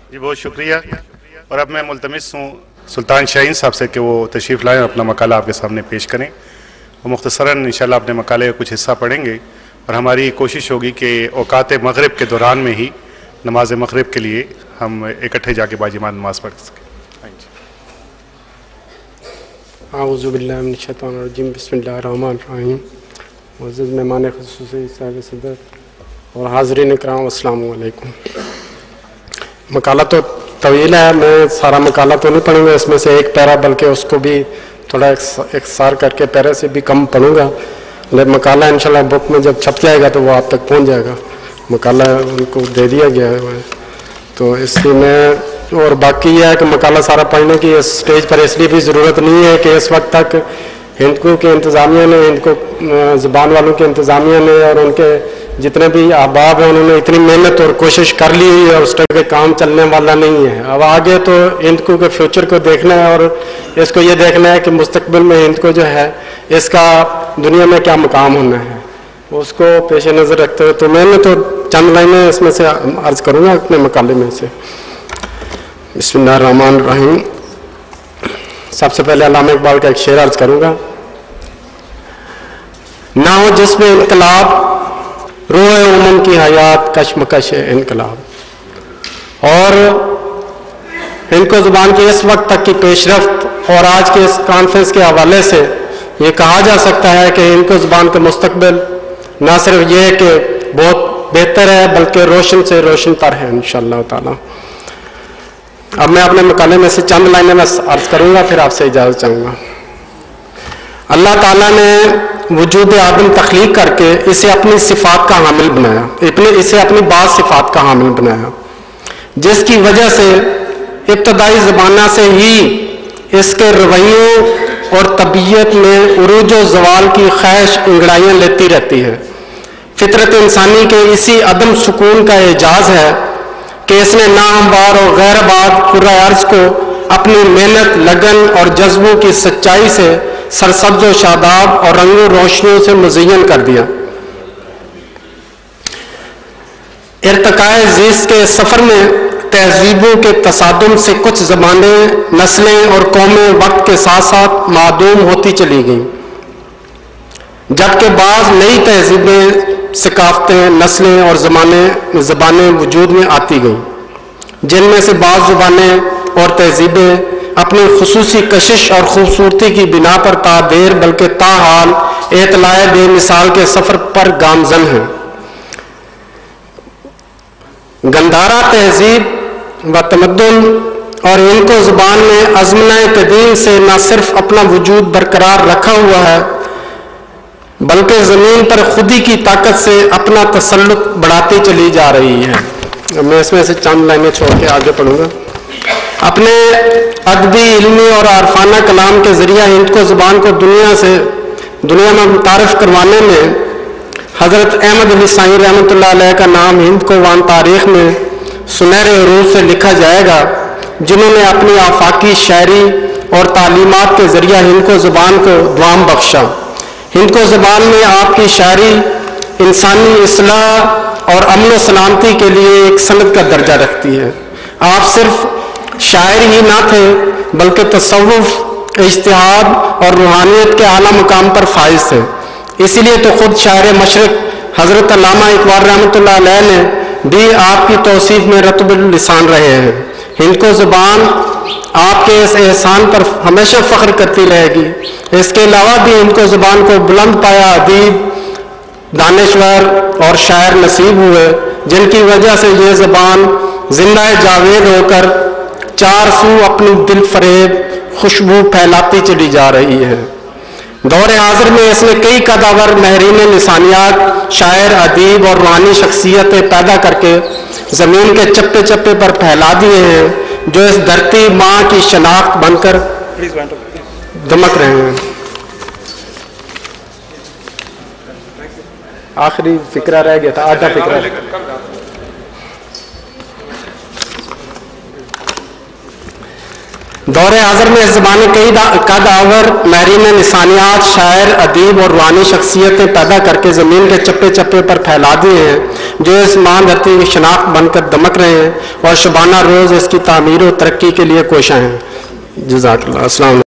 جی بہت شکریہ. اور اب میں ملتمس ہوں سلطان شاہین صاحب سے کہ وہ تشریف لائیں اور اپنا مقالہ آپ کے سامنے پیش کریں. وہ مختصراً انشاءاللہ اپنے مقالے کا کچھ حصہ پڑھیں گے اور ہماری کوشش ہوگی کہ اوقات مغرب کے دوران میں ہی نماز مغرب کے لیے ہم اکٹھے جا کے باجماعت نماز پڑھ سکیں. اعوذ باللہ من الشیطان الرجیم. بسم اللہ الرحمن الرحیم. معزز مہمان خصوصی صاحب صدر اور حاضرین اکرام السلام علیکم. مقالہ تو طویل ہے، میں سارا مقالہ تو نہیں پڑھوں گا، اس میں سے ایک پیرا بلکہ اس کو بھی تھوڑا اختصار کر کے پیرے سے بھی کم پڑھوں گا. لیکن مقالہ انشاءاللہ بک میں جب چھپ جائے گا تو وہ آپ تک پہنچ جائے گا. مقالہ ان کو دے دیا گیا ہے تو اس لیے میں، اور باقی یہ ہے کہ مقالہ سارا پڑھنے کی اس سٹیج پر اس لیے بھی ضرورت نہیں ہے کہ اس وقت تک ہندکو کے انتظامیہ نے، ہندکو زبان والوں کے انتظامیہ نے اور ان کے جتنے بھی احباب ہیں انہوں نے اتنی محنت اور کوشش کر لی ہے اور اس طرح کے کام چلنے والا نہیں ہے. اب آگے تو ہندکو کے فیوچر کو دیکھنا ہے اور اس کو یہ دیکھنا ہے کہ مستقبل میں ہندکو جو ہے اس کا دنیا میں کیا مقام ہونا ہے، اس کو پیش نظر رکھتے ہوئے تو میں نے تو چند لائنیں اس میں سے عرض کروں گا اپنے مقالے میں سے. بسم اللہ الرحمن الرحیم. سب سے پہلے علامہ اقبال کا ایک شعر عرض کروں گا. نہ ہو جس میں انقلاب، روح امم کی حیات کشمکش انقلاب. اور ہندکو زبان کی اس وقت تک کی پیش رفت اور آج کے اس کانفرنس کے حوالے سے یہ کہا جا سکتا ہے کہ ہندکو زبان کا مستقبل نہ صرف یہ کہ بہت بہتر ہے بلکہ روشن سے روشن تر ہے انشاءاللہ تعالی. اب میں اپنے مقالے میں سے چند لائنیں بس عرض کروں گا، پھر آپ سے اجازت چاہوں گا. اللہ تعالیٰ نے وجود آدم تخلیق کر کے اسے اپنی صفات کا حامل بنایا، اسے اپنی بعض صفات کا حامل بنایا، جس کی وجہ سے ابتدائی زمانہ سے ہی اس کے رویوں اور طبیعت میں عروج و زوال کی خواہش انگڑائیاں لیتی رہتی ہے. فطرت انسانی کے اسی عدم سکون کا اعجاز ہے کہ اس نے ناہموار اور غیر آباد کرۂ ارض کو اپنی محنت، لگن اور جذبوں کی سچائی سے سرسبز و شاداب اور رنگ و روشنیوں سے مزین کر دیا. ارتقاء زیست کے سفر میں تہذیبوں کے تصادم سے کچھ زبانیں، نسلیں اور قومیں وقت کے ساتھ ساتھ معدوم ہوتی چلی گئیں، جبکہ بعض نئی تہذیبیں، ثقافتیں، نسلیں اور زبانیں وجود میں آتی گئیں، جن میں سے بعض زبانیں اور تہذیبیں اپنی خصوصی کشش اور خوبصورتی کی بنا پر تا دیر بلکہ تاحال اطلاع بے مثال کے سفر پر گامزن ہیں. گندھارا تہذیب و تمدن اور ہندکو زبان نے ازمنہ قدیم سے نہ صرف اپنا وجود برقرار رکھا ہوا ہے بلکہ زمین پر خودی کی طاقت سے اپنا تسلط بڑھاتی چلی جا رہی ہے. میں اس میں سے چند لائنیں چھوڑ کے آگے پڑھوں گا. اپنے ادبی، علمی اور عارفانہ کلام کے ذریعہ ہندکو زبان کو دنیا میں متعارف کروانے میں حضرت احمد علی سائیں رحمۃ اللہ علیہ کا نام ہندکو وان تاریخ میں سنہرے حروف سے لکھا جائے گا، جنہوں نے اپنی آفاقی شاعری اور تعلیمات کے ذریعہ ہندکو زبان کو دوام بخشا. ہندکو زبان میں آپ کی شاعری انسانی اصلاح اور امن و سلامتی کے لیے ایک سند کا درجہ رکھتی ہے. آپ صرف شاعر ہی نہ تھے بلکہ تصوف، اجتہاد اور روحانیت کے اعلیٰ مقام پر فائز تھے. اسی لیے تو خود شاعر مشرق حضرت علامہ اقبال رحمۃ اللہ علیہ نے بھی آپ کی توصیف میں رطب اللسان رہے ہیں. ہندکو زبان آپ کے اس احسان پر ہمیشہ فخر کرتی رہے گی. اس کے علاوہ بھی ہندکو زبان کو بلند پایا ادیب، دانشور اور شاعر نصیب ہوئے، جن کی وجہ سے یہ زبان زندہ جاوید ہو کر چار سو اپنی دل فریب خوشبو پھیلاتی چلی جا رہی ہے. دور حاضر میں اس نے کئی قداور ماہرین لسانیات، شاعر، ادیب اور روحانی شخصیتیں پیدا کر کے زمین کے چپے چپے پر پھیلا دیے ہیں، جو اس دھرتی ماں کی شناخت بن کر دمک رہے ہیں. آخری فکرہ رہ گیا تھا، آدھا فکرہ. دور حاضر میں اس زبان نے کئی قد آور ماہرین لسانیات، شاعر، ادیب اور روحانی شخصیتیں پیدا کر کے زمین کے چپے چپے پر پھیلا دیے ہیں، جو اس ماں دھرتی کی شناخت بن کر دمک رہے ہیں اور شبانہ روز اس کی تعمیر و ترقی کے لیے کوشاں ہیں۔ جزاک اللہ۔ السلام علیکم۔